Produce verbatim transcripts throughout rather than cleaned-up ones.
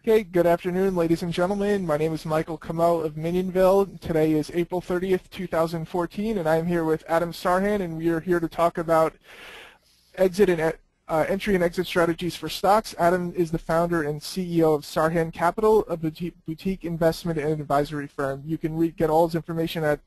Okay, good afternoon, ladies and gentlemen. My name is Michael Kamel of Minyanville. Today is April thirtieth, two thousand fourteen, and I'm here with Adam Sarhan, and we are here to talk about exit and uh, entry and exit strategies for stocks. Adam is the founder and C E O of Sarhan Capital, a boutique, boutique investment and advisory firm. You can read, get all his information at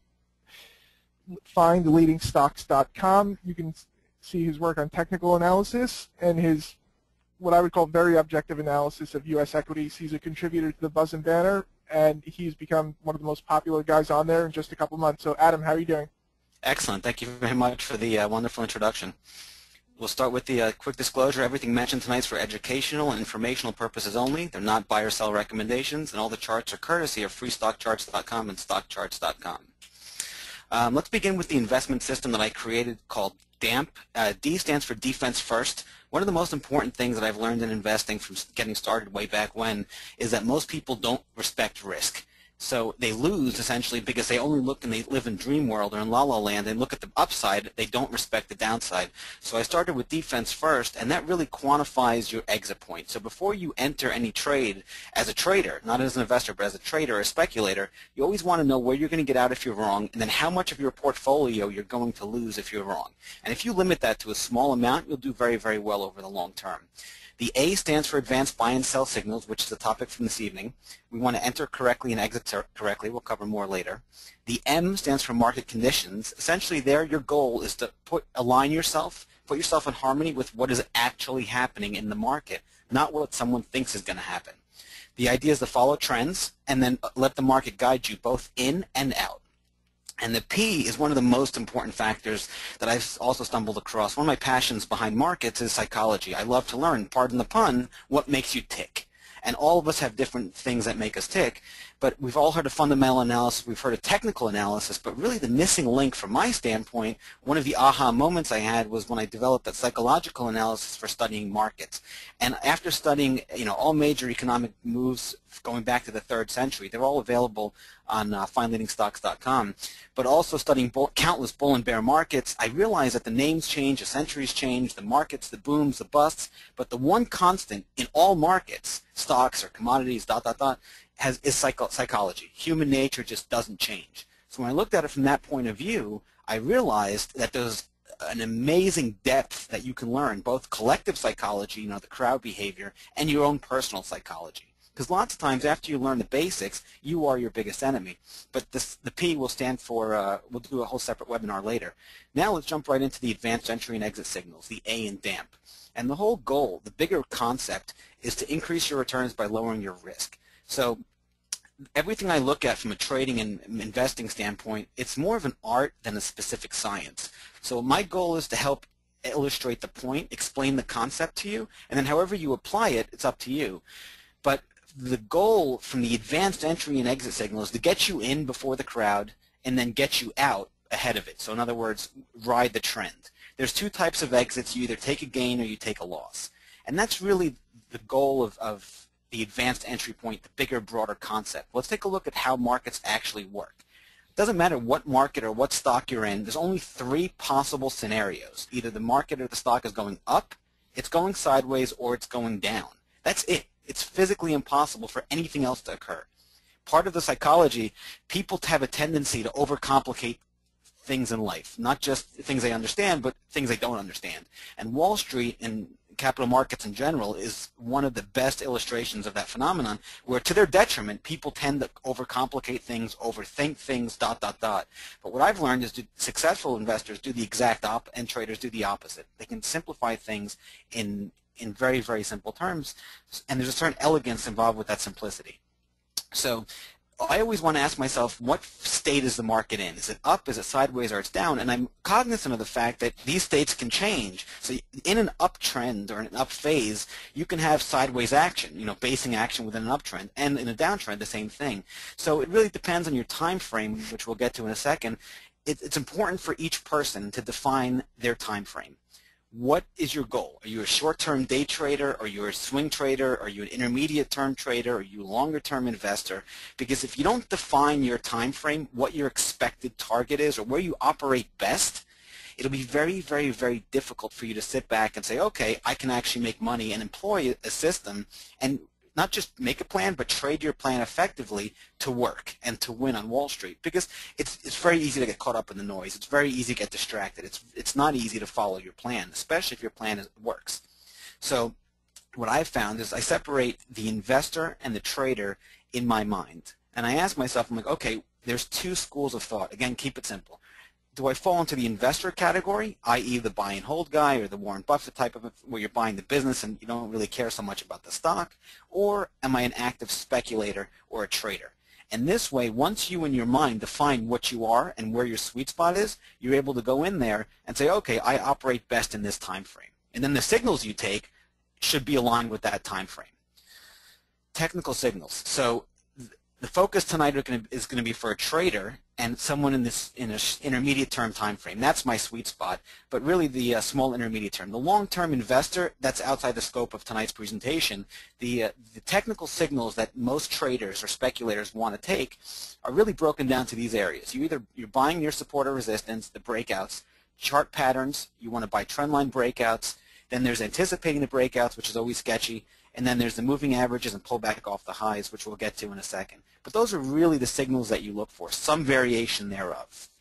find leading stocks dot com. You can see his work on technical analysis and his what I would call very objective analysis of U S equities. He's a contributor to the Buzz Banter, and he's become one of the most popular guys on there in just a couple months. So, Adam, how are you doing? Excellent. Thank you very much for the uh, wonderful introduction. We'll start with the uh, quick disclosure. Everything mentioned tonight is for educational and informational purposes only. They're not buy or sell recommendations, and all the charts are courtesy of free stock charts dot com and stock charts dot com. Um, let's begin with the investment system that I created called D A M P. Uh, D stands for Defense First. One of the most important things that I've learned in investing from getting started way back when is that most people don't respect risk. So they lose essentially because they only look and they live in dream world or in la la land and look at the upside. They don't respect the downside. So I started with defense first, and that really quantifies your exit point. So before you enter any trade as a trader, not as an investor, but as a trader or a speculator, you always want to know where you're going to get out if you're wrong, and then how much of your portfolio you're going to lose if you're wrong. And if you limit that to a small amount, you'll do very, very well over the long term. The A stands for advanced buy and sell signals, which is the topic from this evening. We want to enter correctly and exit correctly. We'll cover more later. The M stands for market conditions. Essentially there your goal is to put align yourself, put yourself in harmony with what is actually happening in the market, not what someone thinks is going to happen. The idea is to follow trends and then let the market guide you both in and out. And the P is one of the most important factors that I've also stumbled across. One of my passions behind markets is psychology. I love to learn, pardon the pun, what makes you tick. And all of us have different things that make us tick, but we've all heard of fundamental analysis, we've heard of technical analysis, but really the missing link from my standpoint, one of the aha moments I had was when I developed that psychological analysis for studying markets. And after studying, you know, all major economic moves going back to the third century, they're all available on uh, find leading stocks dot com, but also studying bull, countless bull and bear markets, I realized that the names change, the centuries change, the markets, the booms, the busts, but the one constant in all markets, stocks or commodities, dot, dot, dot, has, is psycho psychology. Human nature just doesn't change. So when I looked at it from that point of view, I realized that there's an amazing depth that you can learn, both collective psychology, you know, the crowd behavior, and your own personal psychology. Because lots of times after you learn the basics, you are your biggest enemy. But this, the P will stand for, uh, we'll do a whole separate webinar later. Now let's jump right into the advanced entry and exit signals, the A in D A M P. And the whole goal, the bigger concept, is to increase your returns by lowering your risk. So everything I look at from a trading and investing standpoint, it's more of an art than a specific science. So my goal is to help illustrate the point, explain the concept to you, and then however you apply it, it's up to you. But the goal from the advanced entry and exit signal is to get you in before the crowd and then get you out ahead of it. So in other words, ride the trend. There's two types of exits. You either take a gain or you take a loss. And that's really the goal of, of the advanced entry point, the bigger, broader concept. Let's take a look at how markets actually work. It doesn't matter what market or what stock you're in. There's only three possible scenarios. Either the market or the stock is going up, it's going sideways, or it's going down. That's it. It's physically impossible for anything else to occur. Part of the psychology, people have a tendency to overcomplicate things in life, not just things they understand, but things they don't understand. And Wall Street and capital markets in general is one of the best illustrations of that phenomenon, where to their detriment, people tend to overcomplicate things, overthink things, dot, dot, dot. But what I've learned is that successful investors do the exact opposite, and traders do the opposite. They can simplify things in in very, very simple terms, and there's a certain elegance involved with that simplicity. So I always want to ask myself, what state is the market in? Is it up, is it sideways, or it's down? And I'm cognizant of the fact that these states can change. So in an uptrend or an up phase, you can have sideways action, you know, basing action within an uptrend, and in a downtrend, the same thing. So it really depends on your time frame, which we'll get to in a second. It, it's important for each person to define their time frame. What is your goal? Are you a short-term day trader? Are you a swing trader? Are you an intermediate-term trader? Are you a longer-term investor? Because if you don't define your time frame, what your expected target is, or where you operate best, it'll be very, very, very difficult for you to sit back and say, okay, I can actually make money and employ a system and not just make a plan, but trade your plan effectively to work and to win on Wall Street, because it's it's very easy to get caught up in the noise. It's very easy to get distracted. It's it's not easy to follow your plan, especially if your plan is, works. So what I've found is I separate the investor and the trader in my mind, and I ask myself, I'm like, okay, there's two schools of thought. Again, keep it simple. Do I fall into the investor category, that is the buy and hold guy or the Warren Buffett type of it, where you're buying the business and you don't really care so much about the stock, or am I an active speculator or a trader? And this way, once you in your mind define what you are and where your sweet spot is, you're able to go in there and say, okay, I operate best in this time frame. And then the signals you take should be aligned with that time frame. Technical signals. So the focus tonight is going to be for a trader and someone in this in an intermediate term time frame. That's my sweet spot, but really the uh, small intermediate term. The long-term investor, that's outside the scope of tonight's presentation. The, uh, the technical signals that most traders or speculators want to take are really broken down to these areas. You either, you're buying your support or resistance, the breakouts, chart patterns, you want to buy trendline breakouts, then there's anticipating the breakouts, which is always sketchy, and then there's the moving averages and pullback off the highs, which we'll get to in a second. But those are really the signals that you look for, some variation thereof.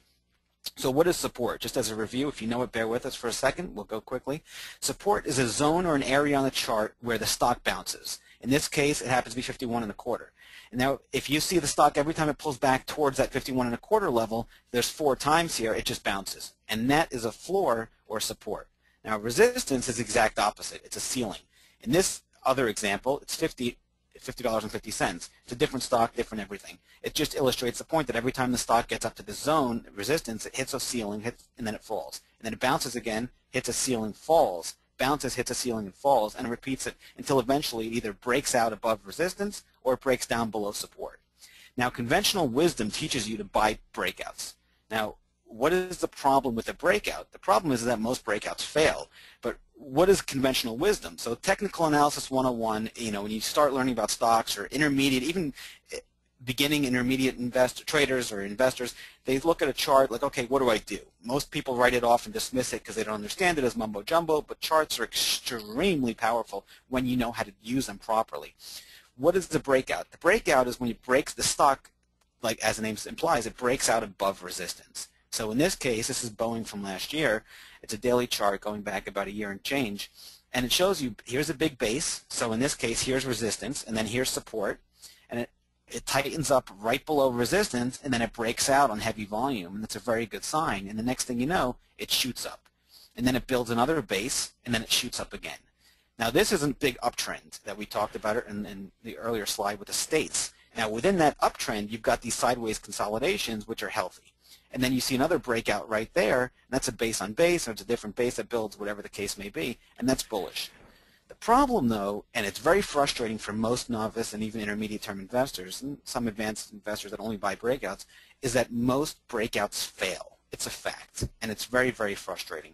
So what is support? Just as a review, if you know it, bear with us for a second. We'll go quickly. Support is a zone or an area on the chart where the stock bounces. In this case, it happens to be fifty-one and a quarter. And now, if you see the stock every time it pulls back towards that fifty-one and a quarter level, there's four times here, it just bounces. And that is a floor or support. Now, resistance is the exact opposite. It's a ceiling. In this other example, it's fifty dollars and fifty cents. It's a different stock, different everything. It just illustrates the point that every time the stock gets up to the zone resistance, it hits a ceiling, hits, and then it falls. And then it bounces again, hits a ceiling, falls, bounces, hits a ceiling, and falls, and it repeats it until eventually it either breaks out above resistance or it breaks down below support. Now, conventional wisdom teaches you to buy breakouts. Now, what is the problem with a breakout? The problem is that most breakouts fail. But what is conventional wisdom? So technical analysis one oh one, you know, when you start learning about stocks or intermediate, even beginning intermediate investor traders or investors, they look at a chart like, okay, what do I do? Most people write it off and dismiss it because they don't understand it as mumbo jumbo, but charts are extremely powerful when you know how to use them properly. What is the breakout? The breakout is when it breaks the stock, like as the name implies, it breaks out above resistance. So in this case, this is Boeing from last year. It's a daily chart going back about a year and change. And it shows you, here's a big base. So in this case, here's resistance, and then here's support. And it, it tightens up right below resistance, and then it breaks out on heavy volume. And that's a very good sign. And the next thing you know, it shoots up. And then it builds another base, and then it shoots up again. Now, this isn't big uptrend that we talked about in, in the earlier slide with the states. Now, within that uptrend, you've got these sideways consolidations, which are healthy. And then you see another breakout right there, and that's a base on base, or it's a different base that builds whatever the case may be, and that's bullish. The problem, though, and it's very frustrating for most novice and even intermediate-term investors, and some advanced investors that only buy breakouts, is that most breakouts fail. It's a fact, and it's very, very frustrating.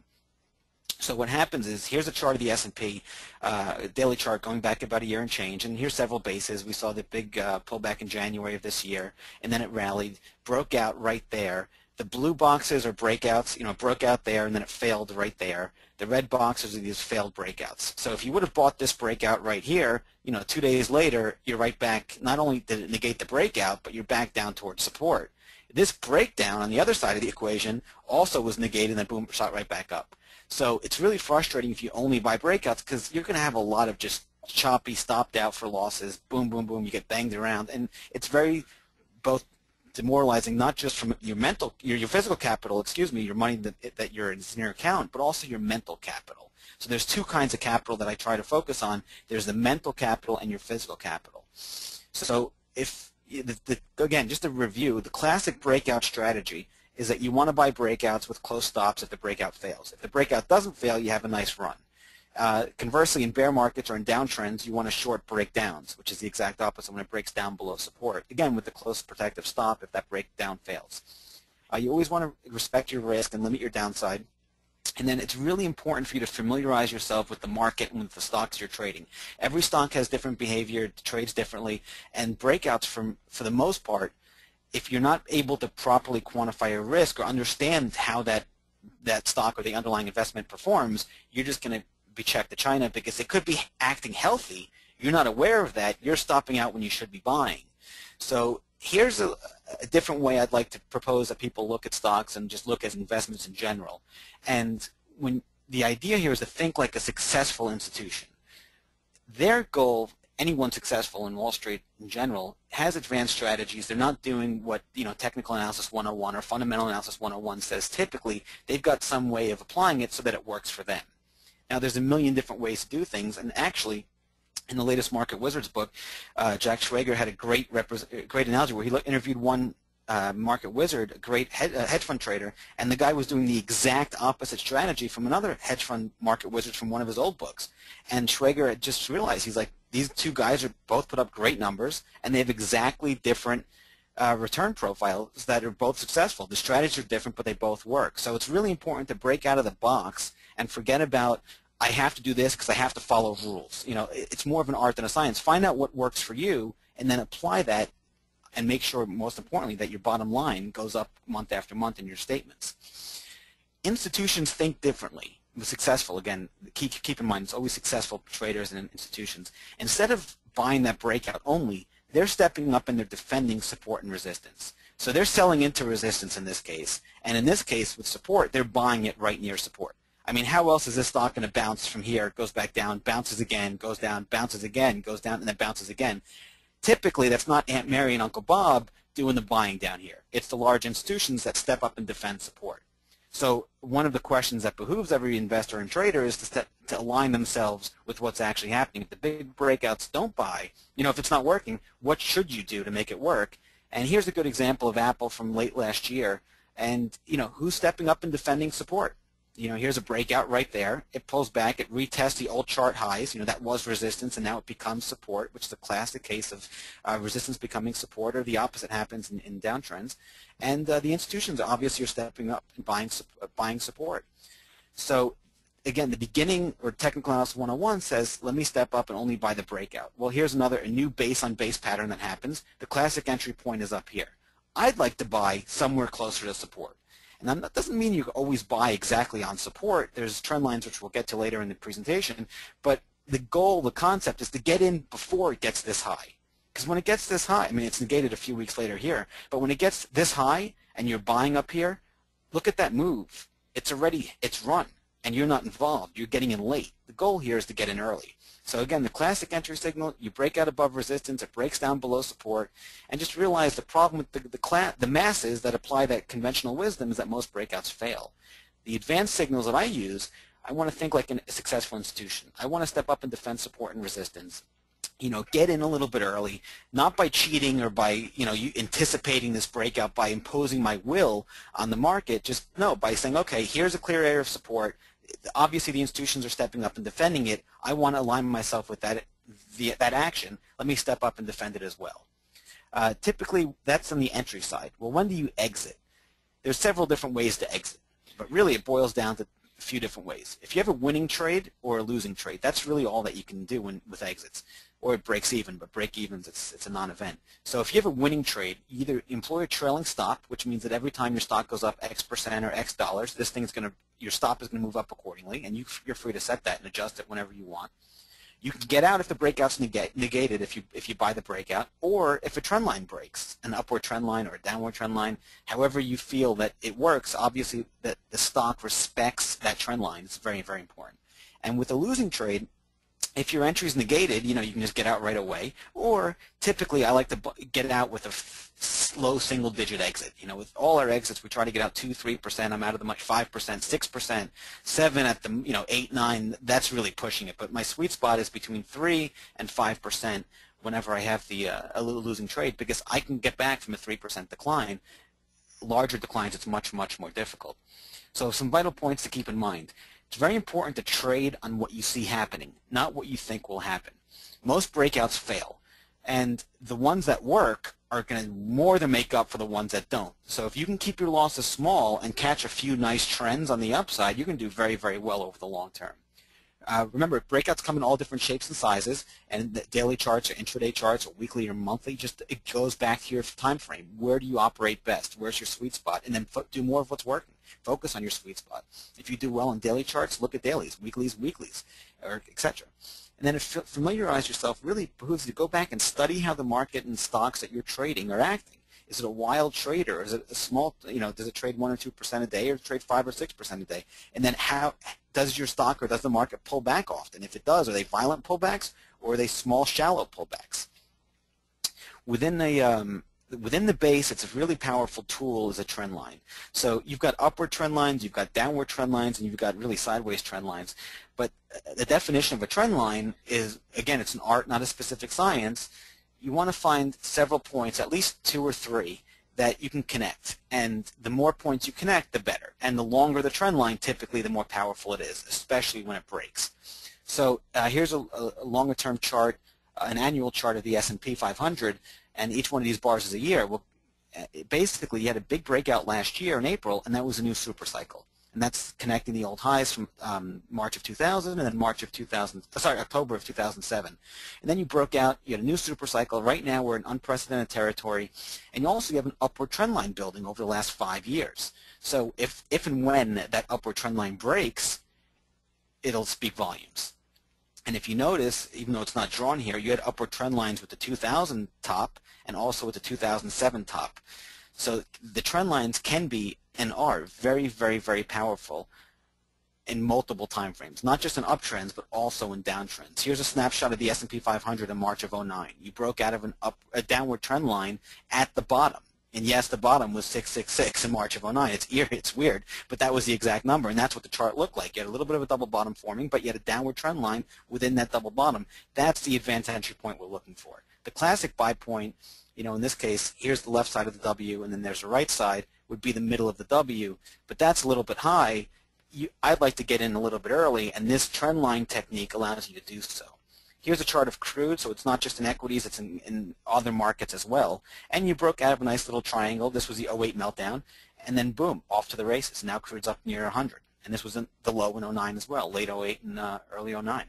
So what happens is, here's a chart of the S and P, uh, daily chart going back about a year and change, and here's several bases. We saw the big uh, pullback in January of this year, and then it rallied, broke out right there. The blue boxes are breakouts, you know, it broke out there, and then it failed right there. The red boxes are these failed breakouts. So if you would have bought this breakout right here, you know, two days later, you're right back. Not only did it negate the breakout, but you're back down towards support. This breakdown on the other side of the equation also was negated, and then boom, shot right back up. So it's really frustrating if you only buy breakouts, because you're going to have a lot of just choppy, stopped out for losses, boom, boom, boom, you get banged around, and it's very both demoralizing, not just from your mental, your, your physical capital, excuse me, your money that, that you're in your account, but also your mental capital. So there's two kinds of capital that I try to focus on. There's the mental capital and your physical capital. So if, the, the, again, just a review, the classic breakout strategy is that you want to buy breakouts with close stops if the breakout fails. If the breakout doesn't fail, you have a nice run. Uh, conversely, in bear markets or in downtrends, you want to short breakdowns, which is the exact opposite when it breaks down below support. Again, with the close protective stop if that breakdown fails. Uh, you always want to respect your risk and limit your downside. And then it's really important for you to familiarize yourself with the market and with the stocks you're trading. Every stock has different behavior, trades differently, and breakouts, from, for the most part, if you're not able to properly quantify your risk or understand how that, that stock or the underlying investment performs, you're just going to be checked to China, because it could be acting healthy You're not aware of that. You're stopping out when you should be buying. So here's a, a different way I'd like to propose that people look at stocks and just look at investments in general. And when the idea here is to think like a successful institution. Their goal, anyone successful in Wall Street in general, has advanced strategies. They're not doing what, you know, technical analysis one oh one or fundamental analysis one oh one says. Typically, they've got some way of applying it so that it works for them. Now, there's a million different ways to do things, and actually, in the latest Market Wizards book, uh, Jack Schwager had a great great analogy where he interviewed one uh, market wizard, a great head, uh, hedge fund trader, and the guy was doing the exact opposite strategy from another hedge fund market wizard from one of his old books. And Schwager had just realized, he's like, these two guys are both put up great numbers, and they have exactly different uh, return profiles that are both successful. The strategies are different, but they both work. So it's really important to break out of the box and forget about, I have to do this because I have to follow rules. You know, it's more of an art than a science. Find out what works for you and then apply that, and make sure, most importantly, that your bottom line goes up month after month in your statements. Institutions think differently. Successful, again, keep, keep in mind, it's always successful traders and institutions. Instead of buying that breakout only, they're stepping up and they're defending support and resistance. So they're selling into resistance in this case, and in this case with support, they're buying it right near support. I mean, how else is this stock going to bounce from here, goes back down, bounces again, goes down, bounces again, goes down, and then bounces again? Typically, that's not Aunt Mary and Uncle Bob doing the buying down here. It's the large institutions that step up and defend support. So one of the questions that behooves every investor and trader is to, step, to align themselves with what's actually happening. If the big breakouts don't buy, you know, if it's not working, what should you do to make it work? And here's a good example of Apple from late last year. And, you know, who's stepping up and defending support? You know, here's a breakout right there. It pulls back. It retests the old chart highs. You know, that was resistance, and now it becomes support, which is a classic case of uh, resistance becoming support, or the opposite happens in, in downtrends. And uh, the institutions obviously are stepping up and buying, buying support. So, again, the beginning, or technical analysis one oh one says, let me step up and only buy the breakout. Well, here's another, a new base on base pattern that happens. The classic entry point is up here. I'd like to buy somewhere closer to support. And that doesn't mean you always buy exactly on support. There's trend lines which we'll get to later in the presentation. But the goal, the concept, is to get in before it gets this high. Because when it gets this high, I mean, it's negated a few weeks later here, but when it gets this high and you're buying up here, look at that move. It's already, it's run, and you're not involved. You're getting in late. The goal here is to get in early. So again, the classic entry signal, you break out above resistance, it breaks down below support, and just realize the problem with the, the, class, the masses that apply that conventional wisdom is that most breakouts fail. The advanced signals that I use, I want to think like a successful institution. I want to step up and defend support and resistance. You know, get in a little bit early, not by cheating or by, you know, you anticipating this breakout by imposing my will on the market. Just, no, by saying, okay, here's a clear area of support. Obviously, the institutions are stepping up and defending it. I want to align myself with that, the, that action. Let me step up and defend it as well. Uh, typically, that's on the entry side. Well, when do you exit? There's several different ways to exit, but really it boils down to a few different ways. If you have a winning trade or a losing trade, that's really all that you can do when, with exits. Or it breaks even, but break evens, it's, it's a non-event. So if you have a winning trade, either employ a trailing stop, which means that every time your stock goes up X percent or X dollars, this thing's going to, your stop is going to move up accordingly, and you, you're free to set that and adjust it whenever you want. You can get out if the breakout's negate, negated if you, if you buy the breakout, or if a trend line breaks, an upward trend line or a downward trend line, however you feel that it works, obviously that the stock respects that trend line. It's very, very important. And with a losing trade, if your entry is negated, you know, you can just get out right away. Or typically, I like to get out with a slow single-digit exit. You know, with all our exits, we try to get out two, three percent. I'm out of the much five percent, six percent, seven at the, you know, eight, nine. That's really pushing it. But my sweet spot is between three and five percent whenever I have the uh, a little losing trade, because I can get back from a three percent decline. Larger declines, it's much, much more difficult. So some vital points to keep in mind. It's very important to trade on what you see happening, not what you think will happen. Most breakouts fail, and the ones that work are going to more than make up for the ones that don't. So if you can keep your losses small and catch a few nice trends on the upside, you can do very, very well over the long term. Uh, remember, breakouts come in all different shapes and sizes, and the daily charts or intraday charts or weekly or monthly, just it goes back to your time frame. Where do you operate best? Where's your sweet spot? And then do more of what's working. Focus on your sweet spot. If you do well on daily charts, look at dailies, weeklies, weeklies, or et cetera. And then to familiarize yourself, really behooves you to go back and study how the market and stocks that you're trading are acting. Is it a wild trader? Is it a small, you know, does it trade one or two percent a day, or trade five or six percent a day? And then how does your stock or does the market pull back often? If it does, are they violent pullbacks or are they small, shallow pullbacks? Within the um, within the base, it's a really powerful tool as a trend line. So you've got upward trend lines, you've got downward trend lines, and you've got really sideways trend lines. But the definition of a trend line is, again, it's an art, not a specific science. You want to find several points, at least two or three, that you can connect. And the more points you connect, the better. And the longer the trend line, typically, the more powerful it is, especially when it breaks. So uh, here's a, a longer-term chart, uh, an annual chart of the S and P five hundred, and each one of these bars is a year. Well, basically, you had a big breakout last year in April, and that was a new supercycle. And that's connecting the old highs from um, March of two thousand and then March of two thousand, sorry, October of two thousand seven. And then you broke out, you had a new supercycle. Right now we're in unprecedented territory. And you also have an upward trend line building over the last five years. So if, if and when that upward trend line breaks, it'll speak volumes. And if you notice, even though it's not drawn here, you had upward trend lines with the two thousand top and also with the two thousand seven top. So the trend lines can be and are very, very, very powerful in multiple time frames, not just in uptrends, but also in downtrends. Here's a snapshot of the S and P five hundred in March of oh nine. You broke out of an up, a downward trend line at the bottom. And yes, the bottom was six six six in March of oh nine. It's eerie, it's weird, but that was the exact number, and that's what the chart looked like. You had a little bit of a double bottom forming, but you had a downward trend line within that double bottom. That's the advanced entry point we're looking for. The classic buy point, you know, in this case, here's the left side of the W, and then there's the right side, would be the middle of the W, but that's a little bit high. You, I'd like to get in a little bit early, and this trend line technique allows you to do so. Here's a chart of crude, so it's not just in equities, it's in, in other markets as well. And you broke out of a nice little triangle. This was the oh eight meltdown, and then boom, off to the races. Now crude's up near one hundred, and this was in the low in oh nine as well, late oh eight and uh, early oh nine.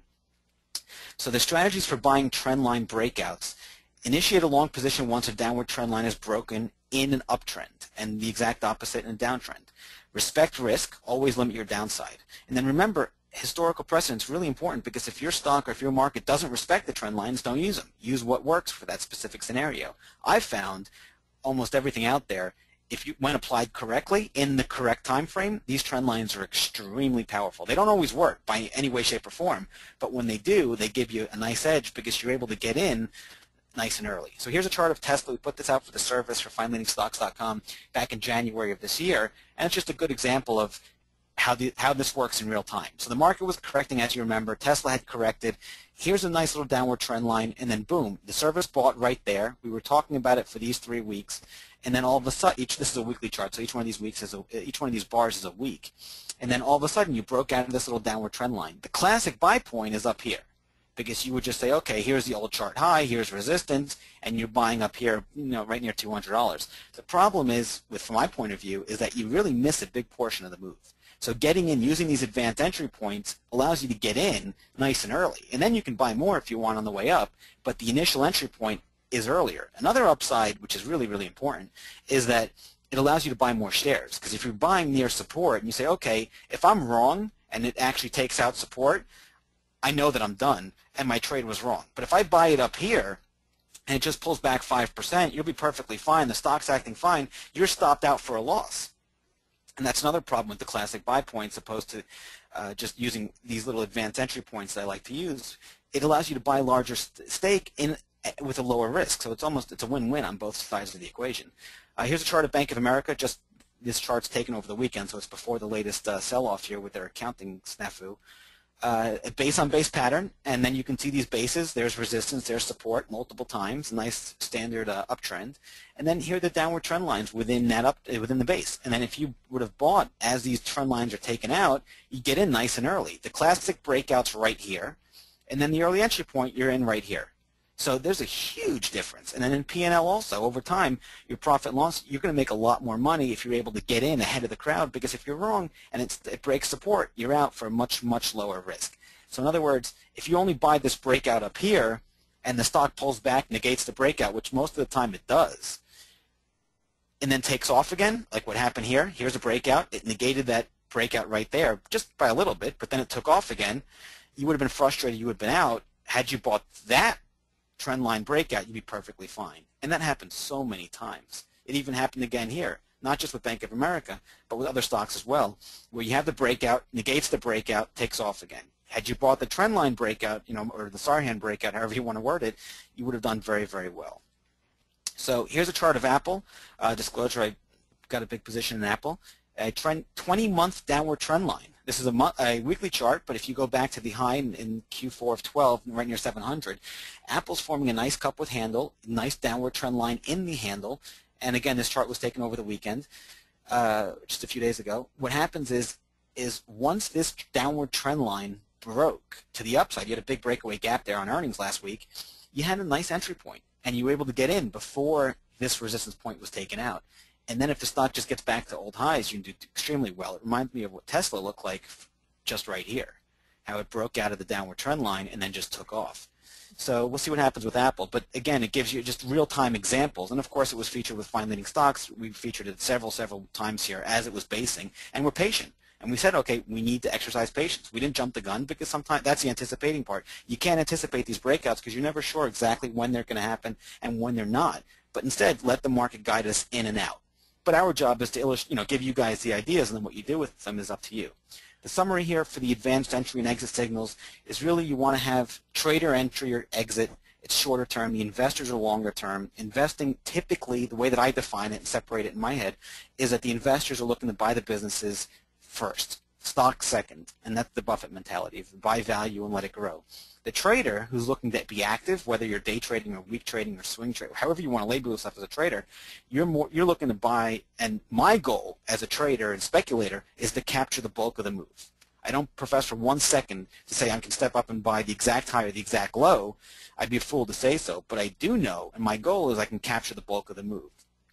So the strategies for buying trend line breakouts: initiate a long position once a downward trend line is broken in an uptrend, and the exact opposite in a downtrend. Respect risk, always limit your downside. And then remember, historical precedent is really important, because if your stock or if your market doesn't respect the trend lines, don't use them. Use what works for that specific scenario. I've found almost everything out there, if you, when applied correctly in the correct time frame, these trend lines are extremely powerful. They don't always work by any way, shape, or form, but when they do, they give you a nice edge because you're able to get in nice and early. So here's a chart of Tesla. We put this out for the service for fine leading stocks dot com back in January of this year, and it's just a good example of how, the, how this works in real time. So the market was correcting, as you remember. Tesla had corrected. Here's a nice little downward trend line, and then boom, the service bought right there. We were talking about it for these three weeks, and then all of a sudden, each this is a weekly chart, so each one of these weeks is a, each one of these bars is a week, and then all of a sudden you broke out of this little downward trend line. The classic buy point is up here, because you would just say, okay, here's the old chart high, here's resistance, and you're buying up here, you know, right near two hundred dollars. The problem is, with from my point of view, is that you really miss a big portion of the move. So getting in using these advanced entry points allows you to get in nice and early, and then you can buy more if you want on the way up, but the initial entry point is earlier. Another upside, which is really, really important, is that it allows you to buy more shares, because if you're buying near support and you say, okay, if I'm wrong and it actually takes out support, I know that I'm done and my trade was wrong. But if I buy it up here and it just pulls back five percent, you'll be perfectly fine. The stock's acting fine. You're stopped out for a loss. And that's another problem with the classic buy points, opposed to uh, just using these little advanced entry points that I like to use. It allows you to buy a larger st stake in with a lower risk. So it's almost it's a win-win on both sides of the equation. Uh, here's a chart of Bank of America. Just this chart's taken over the weekend, so it's before the latest uh, sell-off here with their accounting snafu. Uh, a base on base pattern, and then you can see these bases. There's resistance, there's support multiple times, nice standard uh, uptrend, and then here are the downward trend lines within that up within the base. And then if you would have bought as these trend lines are taken out, you get in nice and early. The classic breakout's right here, and then the early entry point you're in right here. So there's a huge difference. And then in P and L also, over time, your profit and loss, you're going to make a lot more money if you're able to get in ahead of the crowd, because if you're wrong and it's, it breaks support, you're out for a much, much lower risk. So in other words, if you only buy this breakout up here and the stock pulls back, negates the breakout, which most of the time it does, and then takes off again, like what happened here, here's a breakout, it negated that breakout right there just by a little bit, but then it took off again, you would have been frustrated, you would have been out. had you bought that trend line breakout, you'd be perfectly fine. And that happens so many times. It even happened again here, not just with Bank of America, but with other stocks as well, where you have the breakout, negates the breakout, takes off again. Had you bought the trend line breakout, you know, or the Sarhan breakout, however you want to word it, you would have done very, very well. So here's a chart of Apple. Uh, disclosure, I got a big position in Apple. A trend, twenty month downward trend line. This is a, month, a weekly chart, but if you go back to the high in, in Q four of twelve, right near seven hundred, Apple's forming a nice cup with handle, nice downward trend line in the handle. And again, this chart was taken over the weekend, uh, just a few days ago. What happens is, is once this downward trend line broke to the upside, you had a big breakaway gap there on earnings last week, you had a nice entry point, and you were able to get in before this resistance point was taken out. And then if the stock just gets back to old highs, you can do extremely well. It reminds me of what Tesla looked like just right here, how it broke out of the downward trend line and then just took off. So we'll see what happens with Apple. But again, it gives you just real-time examples. And of course, it was featured with fine leading stocks. We featured it several, several times here as it was basing. And we're patient. And we said, okay, we need to exercise patience. We didn't jump the gun because sometimes that's the anticipating part. You can't anticipate these breakouts because you're never sure exactly when they're going to happen and when they're not. But instead, let the market guide us in and out. But our job is to illustrate, you know, give you guys the ideas, and then what you do with them is up to you. The summary here for the advanced entry and exit signals is really you want to have trader entry or exit. It's shorter term. The investors are longer term. Investing typically, the way that I define it and separate it in my head, is that the investors are looking to buy the businesses first, stock second, and that's the Buffett mentality of buy value and let it grow. The trader who's looking to be active, whether you're day trading or week trading or swing trading, however you want to label yourself as a trader, you're more you're looking to buy. And my goal as a trader and speculator is to capture the bulk of the move. I don't profess for one second to say I can step up and buy the exact high or the exact low. I'd be a fool to say so, but I do know, and my goal is I can capture the bulk of the move.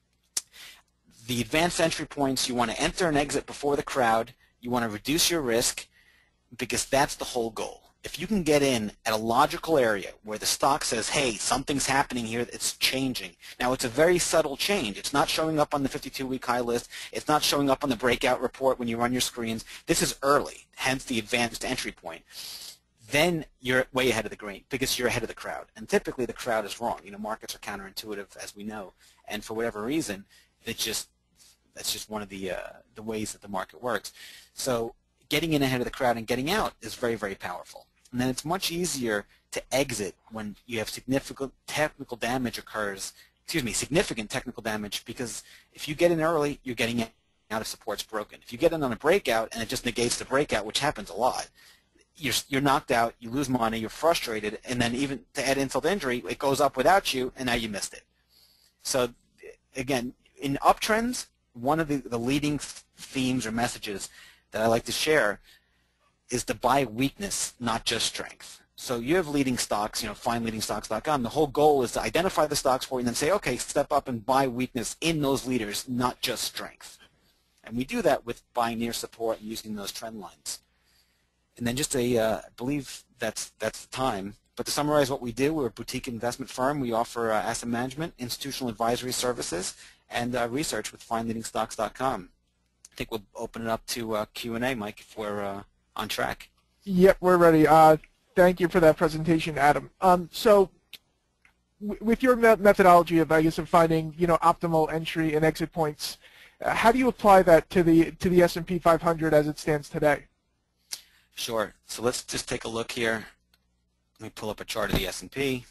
The advanced entry points, you want to enter and exit before the crowd. You want to reduce your risk because that's the whole goal. If you can get in at a logical area where the stock says, hey, something's happening here, it's changing. Now, it's a very subtle change. It's not showing up on the fifty-two week high list. It's not showing up on the breakout report when you run your screens. This is early, hence the advanced entry point. Then you're way ahead of the green because you're ahead of the crowd. And typically the crowd is wrong. You know, markets are counterintuitive, as we know. And for whatever reason, it's just, that's just one of the, uh, the ways that the market works. So getting in ahead of the crowd and getting out is very, very powerful. And then it's much easier to exit when you have significant technical damage occurs, excuse me, significant technical damage, because if you get in early, you're getting out if support's broken. If you get in on a breakout and it just negates the breakout, which happens a lot, you're, you're knocked out, you lose money, you're frustrated, and then even to add insult to injury, it goes up without you, and now you missed it. So again, in uptrends, one of the, the leading themes or messages that I like to share is to buy weakness, not just strength. So you have leading stocks, you know, find leading stocks dot com. The whole goal is to identify the stocks for you and then say, okay, step up and buy weakness in those leaders, not just strength. And we do that with buying near support and using those trend lines. And then just a, uh, I believe that's, that's the time. But to summarize what we do, we're a boutique investment firm. We offer uh, asset management, institutional advisory services, and uh, research with find leading stocks dot com. I think we'll open it up to uh, Q and A, Mike, if we're uh, on track. Yep, we're ready. Uh, thank you for that presentation, Adam. Um, so, w with your me methodology of, I guess, of finding, you know, optimal entry and exit points, uh, how do you apply that to the to the S and P five hundred as it stands today? Sure. So let's just take a look here. Let me pull up a chart of the S and P.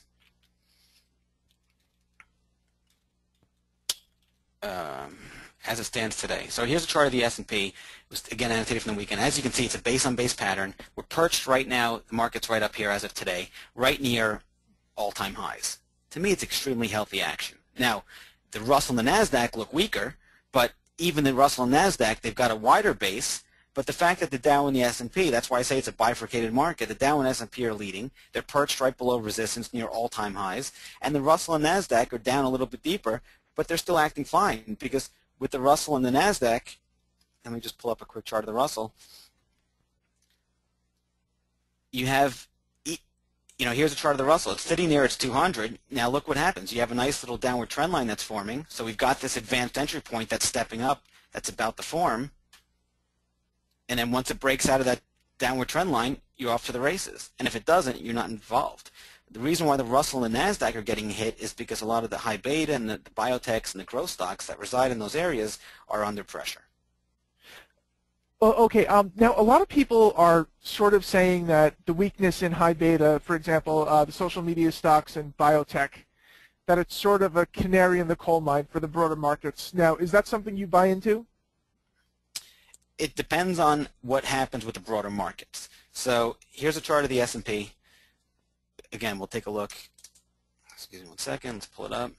Um, as it stands today. So here's a chart of the S and P. It was, again, annotated from the weekend. As you can see, it's a base-on-base pattern. We're perched right now. The market's right up here as of today, right near all-time highs. To me, it's extremely healthy action. Now, the Russell and the NASDAQ look weaker, but even the Russell and NASDAQ, they've got a wider base. But the fact that the Dow and the S and P, that's why I say it's a bifurcated market. The Dow and S and P are leading. They're perched right below resistance near all-time highs. And the Russell and NASDAQ are down a little bit deeper, but they're still acting fine because with the Russell and the NASDAQ, let me just pull up a quick chart of the Russell. You have, you know, here's a chart of the Russell. It's sitting there, it's two hundred. Now look what happens. You have a nice little downward trend line that's forming. So we've got this advanced entry point that's stepping up. That's about to form. And then once it breaks out of that downward trend line, you're off to the races. And if it doesn't, you're not involved. The reason why the Russell and the NASDAQ are getting hit is because a lot of the high beta and the, the biotechs and the growth stocks that reside in those areas are under pressure. Well, okay, um, now a lot of people are sort of saying that the weakness in high beta, for example, uh, the social media stocks and biotech, that it's sort of a canary in the coal mine for the broader markets. Now, is that something you buy into? It depends on what happens with the broader markets. So here's a chart of the S and P. Again, we'll take a look. Excuse me one second. Let's pull it up.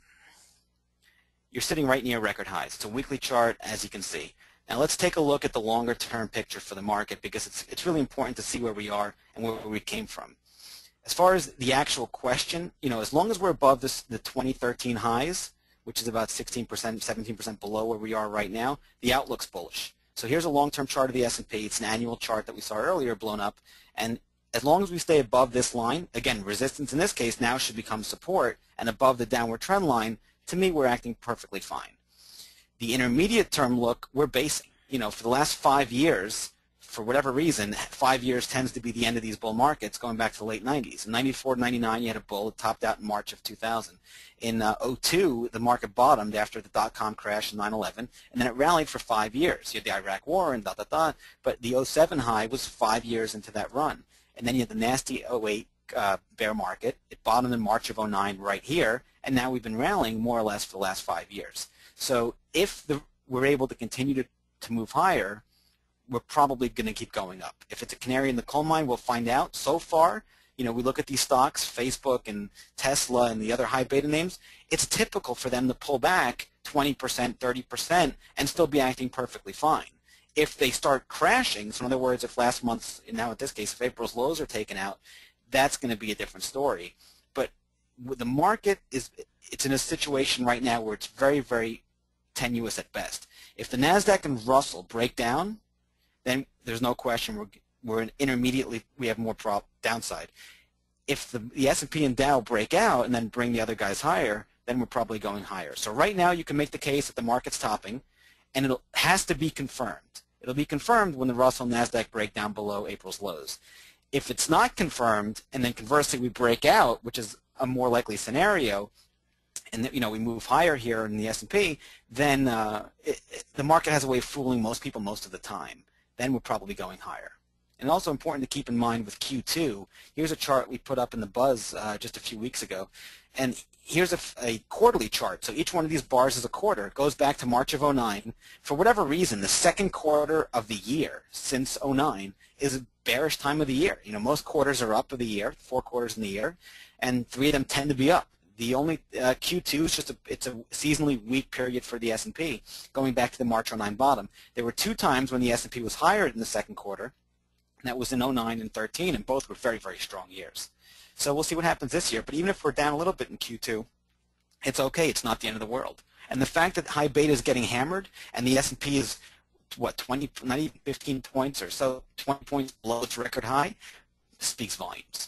You're sitting right near record highs. It's a weekly chart, as you can see. Now let's take a look at the longer term picture for the market, because it's, it's really important to see where we are and where we came from. As far as the actual question, you know, as long as we're above this, the twenty thirteen highs, which is about sixteen percent, seventeen percent below where we are right now, the outlook's bullish. So here's a long-term chart of the S and P. It's an annual chart that we saw earlier blown up. And as long as we stay above this line, again, resistance in this case now should become support, and above the downward trend line, to me, we're acting perfectly fine. The intermediate term look, we're basing. You know, for the last five years, for whatever reason, five years tends to be the end of these bull markets going back to the late nineties. In ninety-four to ninety-nine, you had a bull. It topped out in March of two thousand. In uh, oh two, the market bottomed after the dot-com crash in nine eleven, and then it rallied for five years. You had the Iraq War and da-da-da, but the oh seven high was five years into that run. And then you had the nasty oh eight uh, bear market. It bottomed in March of oh nine right here, and now we've been rallying more or less for the last five years. So if the, we're able to continue to, to move higher, we're probably going to keep going up. If it's a canary in the coal mine, we'll find out. So far, you know, we look at these stocks, Facebook and Tesla and the other high beta names, it's typical for them to pull back twenty percent, thirty percent and still be acting perfectly fine. If they start crashing, so in other words, if last month's, now in this case, if April's lows are taken out, that's going to be a different story. But the market is, it's in a situation right now where it's very, very tenuous at best. If the NASDAQ and Russell break down, then there's no question we're, we're intermediately, we have more prop downside. If the, the S and P and Dow break out and then bring the other guys higher, then we're probably going higher. So right now you can make the case that the market's topping, and it has to be confirmed. It'll be confirmed when the Russell and NASDAQ break down below April's lows. If it's not confirmed, and then conversely we break out, which is a more likely scenario, and you know we move higher here in the S and P, then uh, it, it, the market has a way of fooling most people most of the time. Then we're probably going higher. And also important to keep in mind with Q two, here's a chart we put up in the Buzz uh, just a few weeks ago, and here's a, a quarterly chart. So each one of these bars is a quarter. It goes back to March of oh nine. For whatever reason, the second quarter of the year since oh nine is a bearish time of the year. You know, most quarters are up of the year, four quarters in the year, and three of them tend to be up. The only uh, Q two is just a, it's a seasonally weak period for the S and P, going back to the March oh nine bottom. There were two times when the S and P was higher in the second quarter, and that was in oh nine and thirteen, and both were very, very strong years. So we'll see what happens this year. But even if we're down a little bit in Q two, it's okay. It's not the end of the world. And the fact that high beta is getting hammered and the S and P is, what, twenty, not even fifteen points or so, twenty points below its record high, speaks volumes.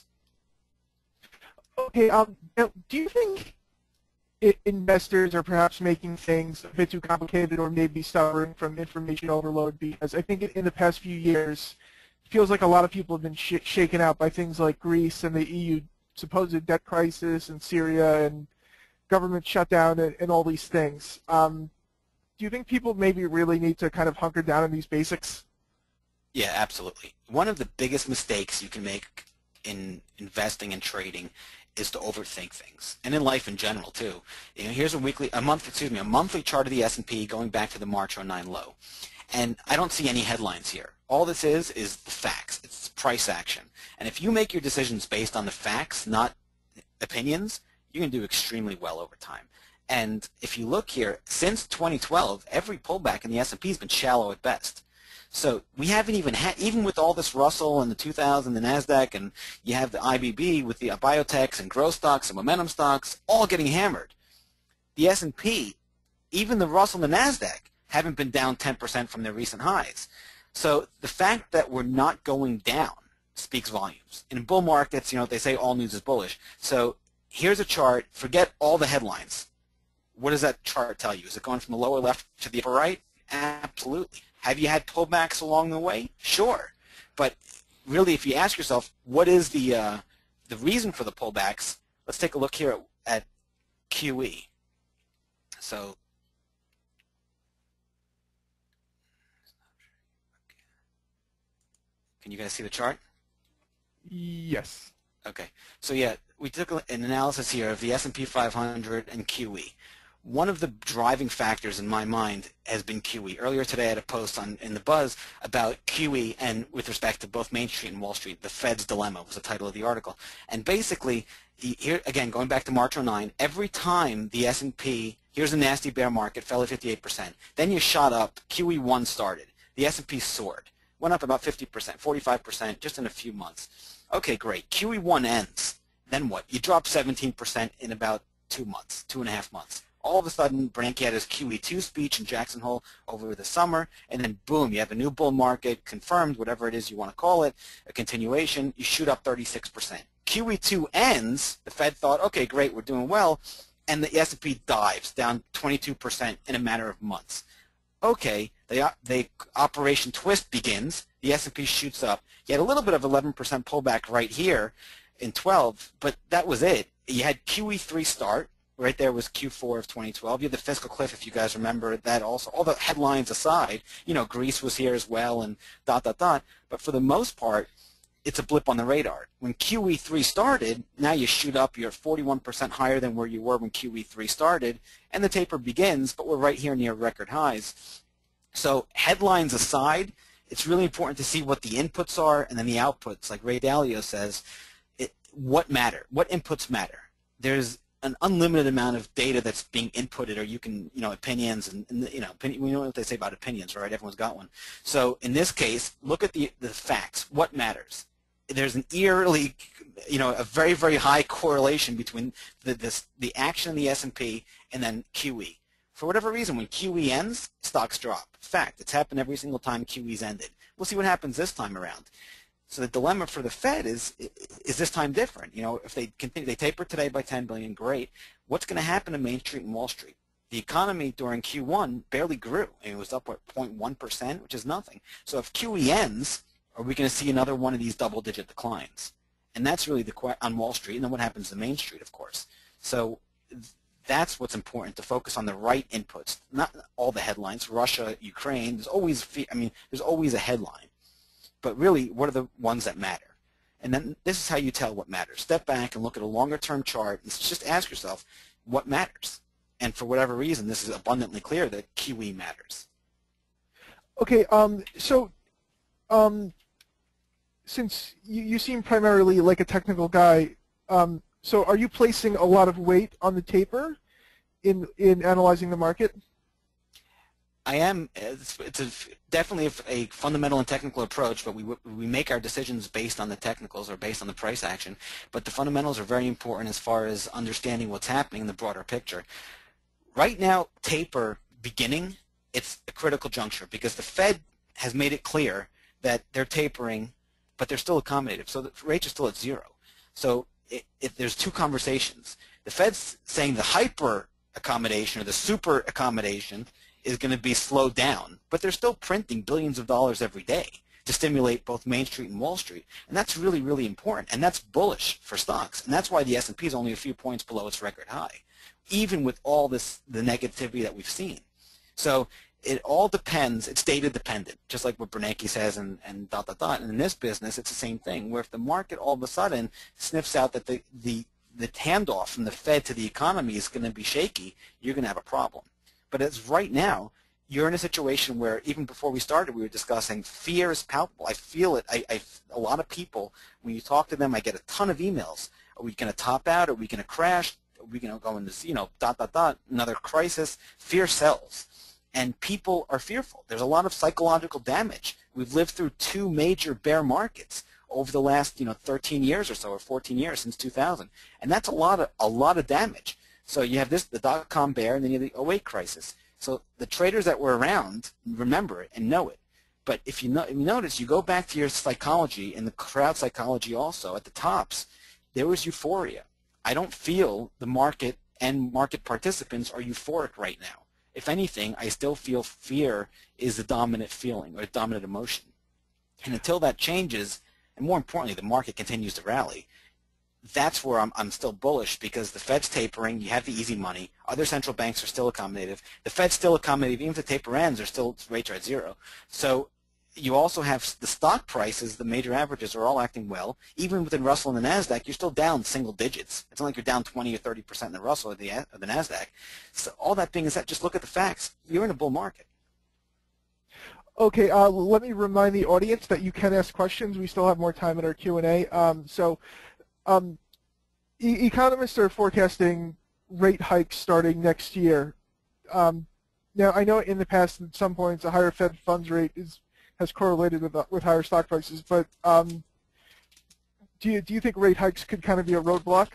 Okay, um, now, do you think I investors are perhaps making things a bit too complicated or maybe suffering from information overload? Because I think in the past few years, it feels like a lot of people have been sh shaken out by things like Greece and the E U supposed debt crisis and Syria and government shutdown and, and all these things. Um, do you think people maybe really need to kind of hunker down on these basics? Yeah, absolutely. One of the biggest mistakes you can make in investing and trading is to overthink things, and in life in general too. You know, here's a weekly, a month, excuse me, a monthly chart of the S and P going back to the March oh nine low, and I don't see any headlines here. All this is is the facts. It's price action, and if you make your decisions based on the facts, not opinions, you can do extremely well over time. And if you look here, since twenty twelve, every pullback in the S and P has been shallow at best. So we haven't even had, even with all this Russell and the two thousand, the NASDAQ, and you have the I B B with the biotechs and growth stocks and momentum stocks all getting hammered. The S and P, even the Russell and the NASDAQ, haven't been down ten percent from their recent highs. So the fact that we're not going down speaks volumes. In bull markets, you know, they say all news is bullish. So here's a chart. Forget all the headlines. What does that chart tell you? Is it going from the lower left to the upper right? Absolutely. Have you had pullbacks along the way? Sure. But really, if you ask yourself, what is the uh, the reason for the pullbacks? Let's take a look here at, at Q E. So, can you guys see the chart? Yes. Okay. So yeah, we took an analysis here of the S and P five hundred and Q E. One of the driving factors in my mind has been Q E. Earlier today I had a post on in the Buzz about Q E and with respect to both Main Street and Wall Street. The Fed's dilemma was the title of the article. And basically, here again, going back to March oh nine, every time the S and P, here's a nasty bear market, fell at fifty-eight percent. Then you shot up, Q E one started. The S and P soared. Went up about fifty percent, forty-five percent just in a few months. Okay, great. Q E one ends. Then what? You drop seventeen percent in about two months, two and a half months. All of a sudden, Bernanke had his Q E two speech in Jackson Hole over the summer, and then boom, you have a new bull market confirmed, whatever it is you want to call it, a continuation. You shoot up thirty-six percent. Q E two ends. The Fed thought, okay, great, we're doing well, and the S and P dives down twenty-two percent in a matter of months. Okay, the, the Operation Twist begins. The S and P shoots up. You had a little bit of eleven percent pullback right here in twelve, but that was it. You had Q E three start. Right there was Q four of twenty twelve. You had the fiscal cliff, if you guys remember that also. All the headlines aside, you know, Greece was here as well and dot, dot, dot. But for the most part, it's a blip on the radar. When Q E three started, now you shoot up. You're forty-one percent higher than where you were when Q E three started. And the taper begins, but we're right here near record highs. So headlines aside, it's really important to see what the inputs are and then the outputs. Like Ray Dalio says, it, what matter? What inputs matter? There's an unlimited amount of data that's being inputted, or you can, you know, opinions, and, and you know, opinion, we know what they say about opinions, right? Everyone's got one. So in this case, look at the, the facts. What matters? There's an eerily, you know, a very, very high correlation between the, this, the action in the S and P and then Q E. For whatever reason, when Q E ends, stocks drop. Fact, it's happened every single time Q E's ended. We'll see what happens this time around. So the dilemma for the Fed is, is this time different? You know, if they continue, they taper today by ten billion dollars, great. What's going to happen to Main Street and Wall Street? The economy during Q one barely grew. I mean, it was up, what, zero point one percent, which is nothing. So if Q E ends, are we going to see another one of these double-digit declines? And that's really the question on Wall Street, and then what happens to Main Street, of course. So that's what's important, to focus on the right inputs, not all the headlines. Russia, Ukraine, there's always, I mean, there's always a headline. But really, what are the ones that matter? And then this is how you tell what matters. Step back and look at a longer-term chart and just ask yourself, what matters? And for whatever reason, this is abundantly clear that Q E matters. Okay, um, so um, since you, you seem primarily like a technical guy, um, so are you placing a lot of weight on the taper in, in analyzing the market? I am. It's, it's a, definitely a, a fundamental and technical approach, but we we make our decisions based on the technicals or based on the price action. But the fundamentals are very important as far as understanding what's happening in the broader picture. Right now, taper beginning, it's a critical juncture because the Fed has made it clear that they're tapering, but they're still accommodative. So the rates are still at zero. So it, it, there's two conversations. The Fed's saying the hyper accommodation or the super accommodation is going to be slowed down, but they're still printing billions of dollars every day to stimulate both Main Street and Wall Street, and that's really, really important, and that's bullish for stocks, and that's why the S and P is only a few points below its record high, even with all this, the negativity that we've seen. So it all depends, it's data dependent, just like what Bernanke says and, and dot, dot, dot, and in this business, it's the same thing, where if the market all of a sudden sniffs out that the, the, the handoff from the Fed to the economy is going to be shaky, you're going to have a problem. But as right now, you're in a situation where even before we started, we were discussing fear is palpable. I feel it. I, I, a lot of people, when you talk to them, I get a ton of emails. Are we going to top out? Are we going to crash? Are we going to go into, you know, dot, dot, dot, another crisis? Fear sells. And people are fearful. There's a lot of psychological damage. We've lived through two major bear markets over the last, you know, thirteen years or so, or fourteen years since two thousand. And that's a lot of, a lot of damage. So you have this, the dot-com bear, and then you have the oh eight crisis. So the traders that were around remember it and know it. But if you, no, if you notice, you go back to your psychology and the crowd psychology also, at the tops, there was euphoria. I don't feel the market and market participants are euphoric right now. If anything, I still feel fear is the dominant feeling or the dominant emotion. And until that changes, and more importantly, the market continues to rally, that's where I'm, I'm still bullish, because the Fed's tapering, you have the easy money, other central banks are still accommodative, the Fed's still accommodative, even if the taper ends, they're still, rates are at zero. So you also have the stock prices, the major averages are all acting well. Even within Russell and the NASDAQ, you're still down single digits. It's not like you're down twenty or thirty percent in the Russell or the, or the NASDAQ. So all that being said, just look at the facts. You're in a bull market. Okay, uh, let me remind the audience that you can ask questions. We still have more time in our Q and A. Um, so um, e economists are forecasting rate hikes starting next year. Um, now, I know in the past at some points a higher Fed funds rate is has correlated with uh, with higher stock prices, but um, do you do you think rate hikes could kind of be a roadblock?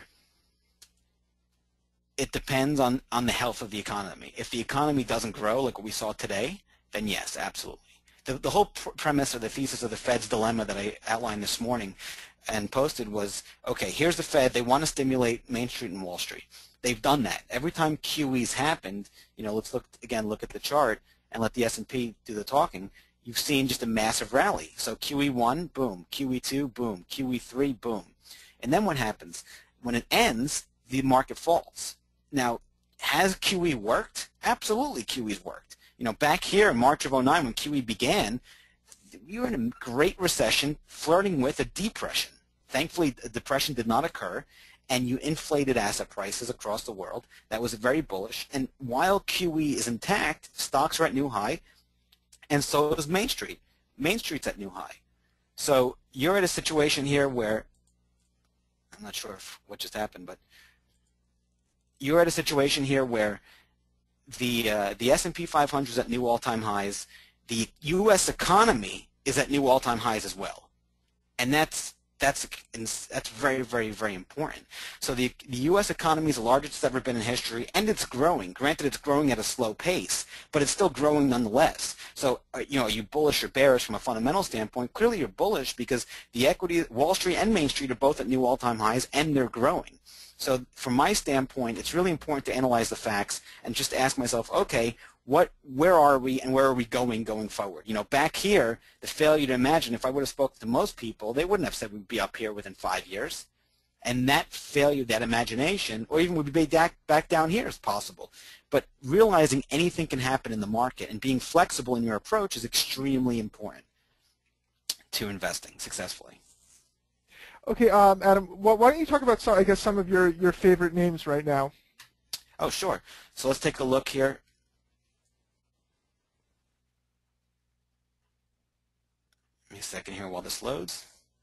It depends on on the health of the economy. If the economy doesn't grow like what we saw today, then yes, absolutely. The the whole pr premise or the thesis of the Fed's dilemma that I outlined this morning and posted was, okay, here's the Fed. They want to stimulate Main Street and Wall Street. They've done that. Every time Q Es happened, you know, let's look again, look at the chart and let the S and P do the talking. You've seen just a massive rally. So Q E one, boom. Q E two, boom. Q E three, boom. And then what happens? When it ends, the market falls. Now, has Q E worked? Absolutely Q E's worked. You know, back here in March of oh nine when Q E began, we were in a great recession flirting with a depression. Thankfully, a depression did not occur, and you inflated asset prices across the world. That was very bullish. And while Q E is intact, stocks are at new high, and so does Main Street. Main Street's at new high. So you're at a situation here where, I'm not sure if what just happened, but you're at a situation here where the uh, the S and P five hundred is at new all-time highs. The U S economy is at new all-time highs as well, and that's that's that's very very very important. So the the U S economy is the largest it's ever been in history, and it's growing. Granted, it's growing at a slow pace, but it's still growing nonetheless. So uh, you know, are you bullish or bearish from a fundamental standpoint? Clearly, you're bullish because the equity, Wall Street and Main Street are both at new all-time highs, and they're growing. So from my standpoint, it's really important to analyze the facts and just ask myself, okay, what, where are we and where are we going going forward? You know, back here, the failure to imagine, if I would have spoken to most people, they wouldn't have said we'd be up here within five years. And that failure, that imagination, or even we'd be back, back down here is possible. But realizing anything can happen in the market and being flexible in your approach is extremely important to investing successfully. Okay, um, Adam, why don't you talk about some, I guess, some of your, your favorite names right now? Oh, sure. So let's take a look here. Give me a second here while this loads.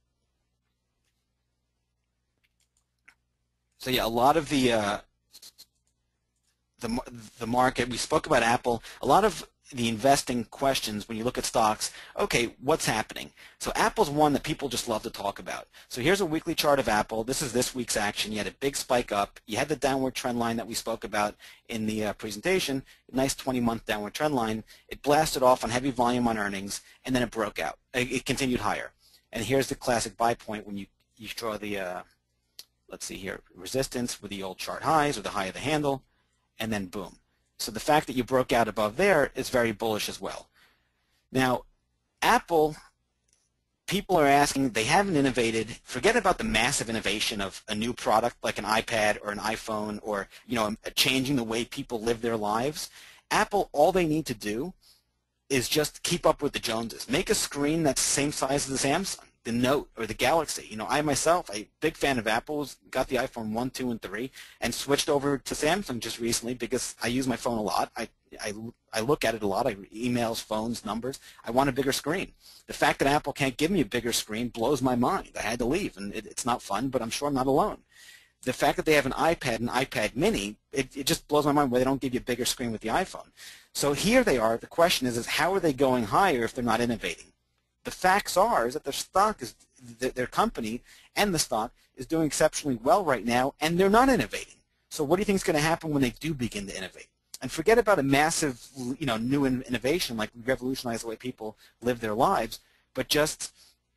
So yeah, a lot of the uh, the the market. We spoke about Apple. A lot of the investing questions when you look at stocks. Okay, what's happening? So Apple's one that people just love to talk about. So here's a weekly chart of Apple. This is this week's action. You had a big spike up. You had the downward trend line that we spoke about in the uh, presentation. Nice twenty-month downward trend line. It blasted off on heavy volume on earnings, and then it broke out. It, it continued higher. And here's the classic buy point when you you draw the uh, let's see here, resistance with the old chart highs or the high of the handle, and then boom. So the fact that you broke out above there is very bullish as well. Now, Apple, people are asking, they haven't innovated. Forget about the massive innovation of a new product like an iPad or an iPhone or, you know, changing the way people live their lives. Apple, all they need to do is just keep up with the Joneses. Make a screen that's the same size as the Samsung, the Note, or the Galaxy. You know, I myself, I'm a big fan of Apple's, got the iPhone one, two, and three, and switched over to Samsung just recently because I use my phone a lot. I, I, I look at it a lot. I emails, phones, numbers. I want a bigger screen. The fact that Apple can't give me a bigger screen blows my mind. I had to leave, and it, it's not fun, but I'm sure I'm not alone. The fact that they have an iPad and iPad mini, it, it just blows my mind why they don't give you a bigger screen with the iPhone. So here they are. The question is, is how are they going higher if they're not innovating? The facts are is that their stock is, their company and the stock is doing exceptionally well right now, and they're not innovating. So what do you think is going to happen when they do begin to innovate? And forget about a massive, you know, new innovation like revolutionize the way people live their lives, but just,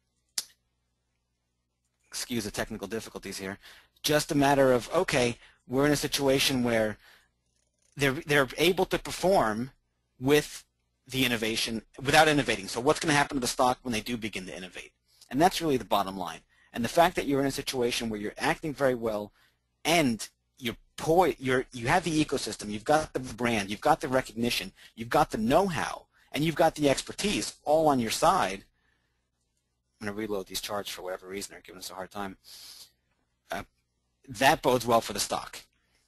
excuse the technical difficulties here, just a matter of, okay, we're in a situation where they're, they're able to perform with the innovation without innovating. So what's going to happen to the stock when they do begin to innovate? And that's really the bottom line. And the fact that you're in a situation where you're acting very well and you're poi you're, you have the ecosystem, you've got the brand, you've got the recognition, you've got the know-how, and you've got the expertise all on your side. I'm going to reload these charts for whatever reason. They're giving us a hard time. Uh, that bodes well for the stock.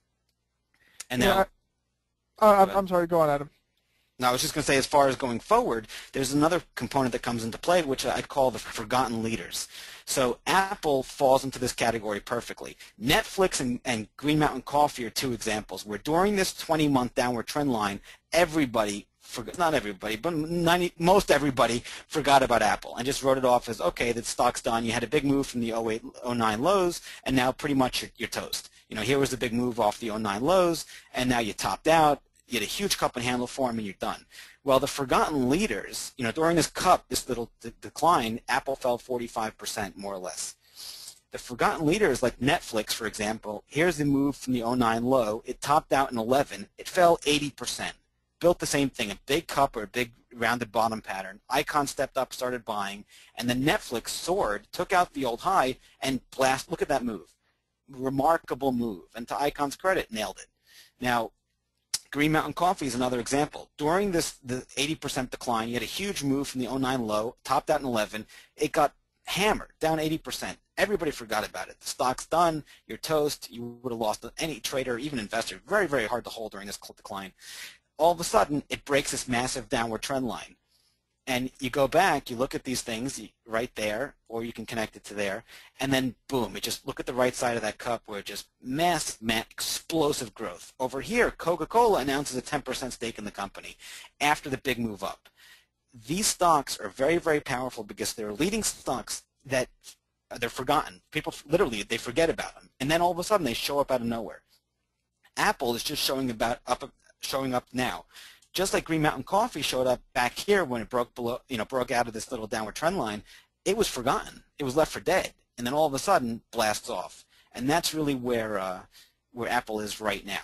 And now, yeah, uh, I'm, I'm sorry, go on, Adam. Now, I was just going to say, as far as going forward, there's another component that comes into play, which I'd call the forgotten leaders. So Apple falls into this category perfectly. Netflix and, and Green Mountain Coffee are two examples where during this twenty-month downward trend line, everybody, forgot, not everybody, but ninety, most everybody forgot about Apple and just wrote it off as, okay, the stock's done. You had a big move from the oh eight, oh nine lows, and now pretty much you're, you're toast. You know, here was the big move off the oh nine lows, and now you topped out. You had a huge cup and handle form, and you're done. Well, the forgotten leaders, you know, during this cup, this little de decline, Apple fell forty-five percent more or less. The forgotten leaders, like Netflix, for example, here's the move from the oh nine low. It topped out in eleven. It fell eighty percent. Built the same thing, a big cup or a big rounded bottom pattern. Icon stepped up, started buying, and then Netflix soared, took out the old high, and blast. Look at that move. Remarkable move. And to Icon's credit, nailed it. Now, Green Mountain Coffee is another example. During this the eighty percent decline, you had a huge move from the oh nine low, topped out in eleven. It got hammered, down eighty percent. Everybody forgot about it. The stock's done. You're toast. You would have lost any trader, even investor. Very, very hard to hold during this decline. All of a sudden, it breaks this massive downward trend line. And you go back, you look at these things right there, or you can connect it to there, and then boom, it just look at the right side of that cup where it just mass, mass explosive growth. Over here, Coca-Cola announces a ten percent stake in the company after the big move up. These stocks are very, very powerful because they're leading stocks that they're forgotten. People literally, they forget about them, and then all of a sudden they show up out of nowhere. Apple is just showing about up, showing up now. Just like Green Mountain Coffee showed up back here when it broke below, you know, broke out of this little downward trend line, it was forgotten. It was left for dead, and then all of a sudden blasts off, and that's really where uh, where Apple is right now.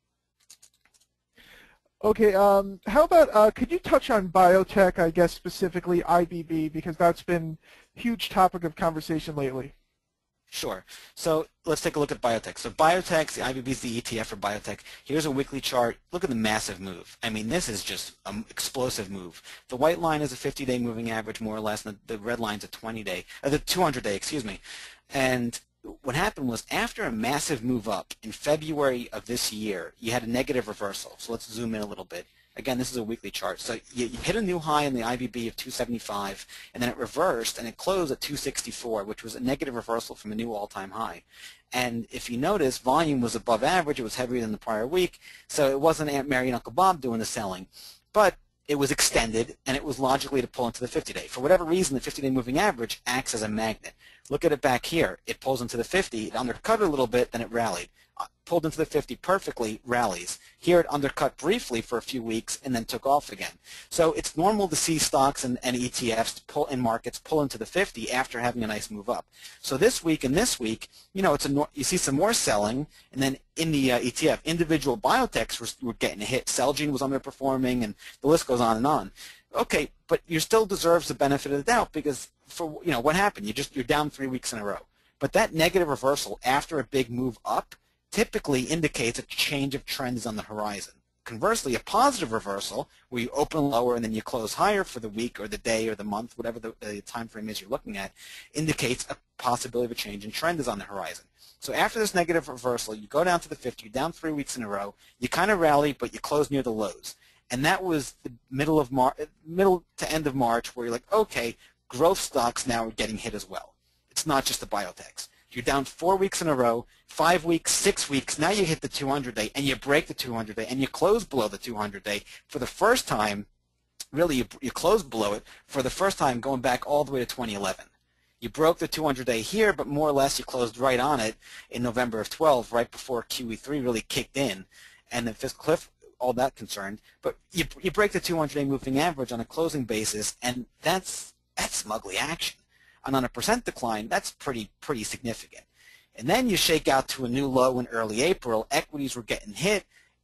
Okay, um, how about uh, could you touch on biotech? I guess specifically I B B, because that's been a huge topic of conversation lately. Sure. So let's take a look at biotech. So biotech, the I B B is the E T F for biotech. Here's a weekly chart. Look at the massive move. I mean, this is just an explosive move. The white line is a fifty-day moving average, more or less, and the, the red line's a twenty-day, uh, the two hundred day, excuse me. And what happened was after a massive move up in February of this year, you had a negative reversal. So let's zoom in a little bit. Again, this is a weekly chart. So you, you hit a new high in the I B B of two seventy-five, and then it reversed, and it closed at two sixty-four, which was a negative reversal from a new all-time high. And if you notice, volume was above average. It was heavier than the prior week, so it wasn't Aunt Mary and Uncle Bob doing the selling. But it was extended, and it was logically to pull into the fifty-day. For whatever reason, the fifty-day moving average acts as a magnet. Look at it back here. It pulls into the fifty. It undercut it a little bit, then it rallied. Pulled into the fifty perfectly, rallies. Here it undercut briefly for a few weeks and then took off again. So it's normal to see stocks and, and E T Fs pull in markets pull into the fifty after having a nice move up. So this week and this week, you know, it's a you see some more selling, and then in the uh, E T F, individual biotechs were, were getting hit. Celgene was underperforming, and the list goes on and on. Okay, but you still deserves the benefit of the doubt because for you know what happened, you just you're down three weeks in a row. But that negative reversal after a big move up typically indicates a change of trend is on the horizon. Conversely, a positive reversal, where you open lower and then you close higher for the week or the day or the month, whatever the, the time frame is you're looking at, indicates a possibility of a change in trend is on the horizon. So after this negative reversal, you go down to the fifty, you're down three weeks in a row, you kind of rally, but you close near the lows. And that was the middle of Mar middle to end of March, where you're like, okay, growth stocks now are getting hit as well. It's not just the biotechs. You're down four weeks in a row, five weeks, six weeks. Now you hit the two hundred day, and you break the two hundred day, and you close below the two hundred day for the first time. Really, you, you close below it for the first time going back all the way to twenty eleven. You broke the two hundred day here, but more or less you closed right on it in November of twelve, right before Q E three really kicked in, and the fiscal cliff, all that concerned. But you, you break the two hundred day moving average on a closing basis, and that's that's smugly action. And on a percent decline, that's pretty pretty significant. And then you shake out to a new low in early April. Equities were getting hit.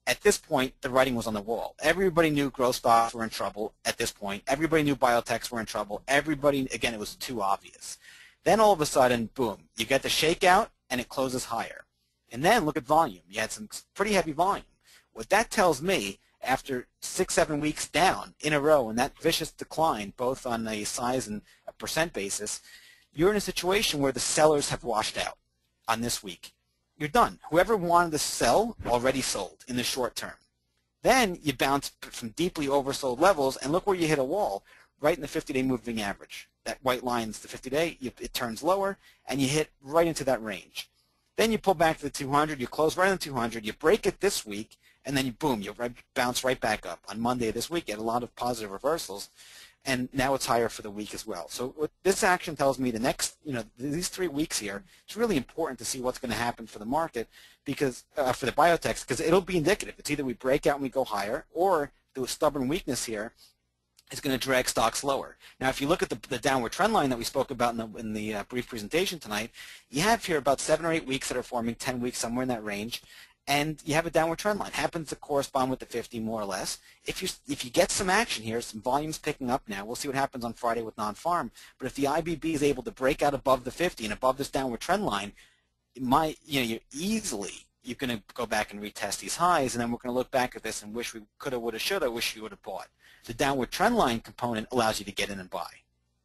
at this point, the writing was on the wall. Everybody knew growth stocks were in trouble at this point. Everybody knew biotechs were in trouble. Everybody, again, it was too obvious. Then all of a sudden, boom, you get the shakeout, and it closes higher. And then look at volume. You had some pretty heavy volume. What that tells me, after six, seven weeks down in a row, and that vicious decline, both on a size and a percent basis, you're in a situation where the sellers have washed out on this week. You're done. Whoever wanted to sell already sold in the short term. Then you bounce from deeply oversold levels, and look where you hit a wall, right in the fifty-day moving average. That white line is the fifty-day. It turns lower, and you hit right into that range. Then you pull back to the two hundred. You close right on the two hundred. You break it this week, and then you boom, you right, bounce right back up. On Monday this week, you had a lot of positive reversals, and now it's higher for the week as well. So what this action tells me, the next, you know, these three weeks here, it's really important to see what's going to happen for the market, because uh, for the biotechs, because it'll be indicative. It's either we break out and we go higher, or the stubborn weakness here is going to drag stocks lower. Now, if you look at the, the downward trend line that we spoke about in the, in the uh, brief presentation tonight, you have here about seven or eight weeks that are forming, ten weeks, somewhere in that range, and you have a downward trend line. Happens to correspond with the fifty more or less. If you if you get some action here, some volumes picking up now, we'll see what happens on Friday with non-farm. But if the I B B is able to break out above the fifty and above this downward trend line, it might, you know, you're easily you're going to go back and retest these highs, and then we're going to look back at this and wish we coulda, woulda, shoulda, wish we would have bought. The downward trend line component allows you to get in and buy.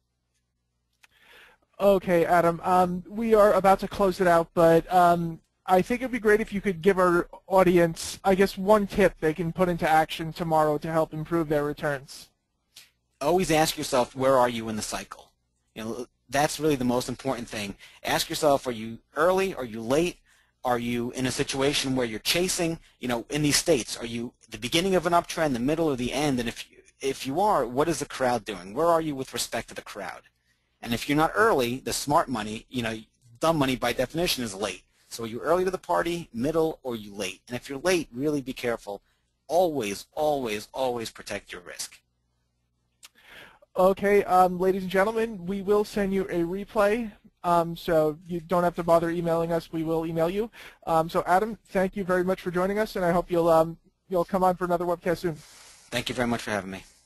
Okay, Adam. Um, we are about to close it out, but um, I think it'd be great if you could give our audience, I guess, one tip they can put into action tomorrow to help improve their returns. Always ask yourself, where are you in the cycle? You know, that's really the most important thing. Ask yourself, are you early? Are you late? Are you in a situation where you're chasing? You know, in these states, are you the beginning of an uptrend, the middle, or the end? And if you, if you are, what is the crowd doing? Where are you with respect to the crowd? And if you're not early, the smart money, you know, dumb money by definition is late. So are you early to the party, middle, or are you late? And if you're late, really be careful. Always, always, always protect your risk. Okay, um, ladies and gentlemen, we will send you a replay, um, so you don't have to bother emailing us. We will email you. Um, so, Adam, thank you very much for joining us, and I hope you'll um, you'll come on for another webcast soon. Thank you very much for having me.